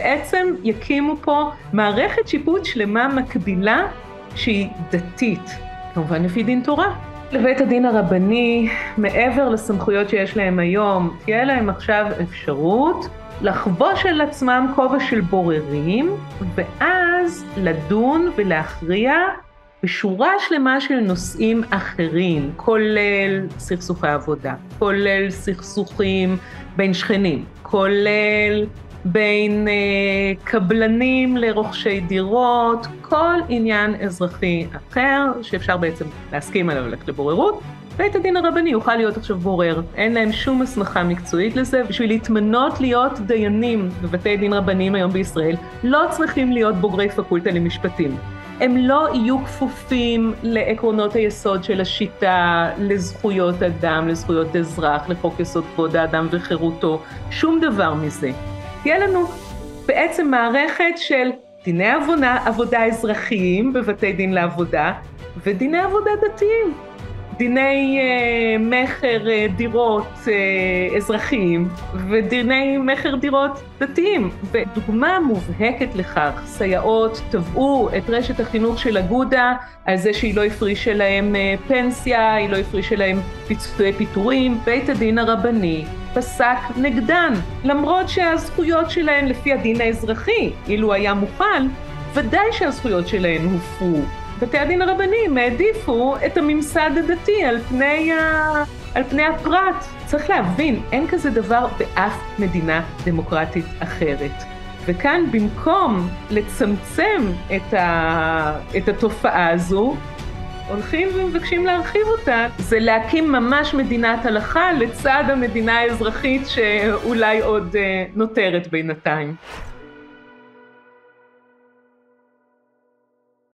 בעצם יקימו פה מערכת שיפוט שלמה מקבילה שהיא דתית, כמובן לפי דין תורה. לבית הדין הרבני, מעבר לסמכויות שיש להם היום, תהיה להם עכשיו אפשרות לחבוש על עצמם כובע של בוררים, ואז לדון ולהכריע בשורה שלמה של נושאים אחרים, כולל סכסוכי עבודה, כולל סכסוכים בין שכנים, כולל בין קבלנים לרוכשי דירות, כל עניין אזרחי אחר שאפשר בעצם להסכים עליו ללכת לבוררות. בית הדין הרבני יוכל להיות עכשיו בורר, אין להם שום הסמכה מקצועית לזה. בשביל להתמנות להיות דיינים בבתי דין רבניים היום בישראל, לא צריכים להיות בוגרי פקולטה למשפטים. הם לא יהיו כפופים לעקרונות היסוד של השיטה, לזכויות אדם, לזכויות אזרח, לחוק יסוד כבוד האדם וחירותו, שום דבר מזה. תהיה לנו בעצם מערכת של דיני עבודה אזרחיים בבתי דין לעבודה, ודיני עבודה דתיים. דיני מחר דירות אזרחיים ודיני מחר דירות דתיים. ודוגמה מובהקת לכך, סייעות תבעו את רשת החינוך של אגודה על זה שהיא לא הפרישה להם פנסיה, היא לא הפרישה להם פיצויי פיטורים. בית הדין הרבני פסק נגדן, למרות שהזכויות שלהן לפי הדין האזרחי, אילו היה מוכן, ודאי שהזכויות שלהן הופרו. בתי הדין הרבניים העדיפו את הממסד הדתי על פני הפרט. צריך להבין, אין כזה דבר באף מדינה דמוקרטית אחרת. וכאן במקום לצמצם את התופעה הזו, הולכים ומבקשים להרחיב אותה. זה להקים ממש מדינת הלכה לצד המדינה האזרחית שאולי עוד נותרת בינתיים.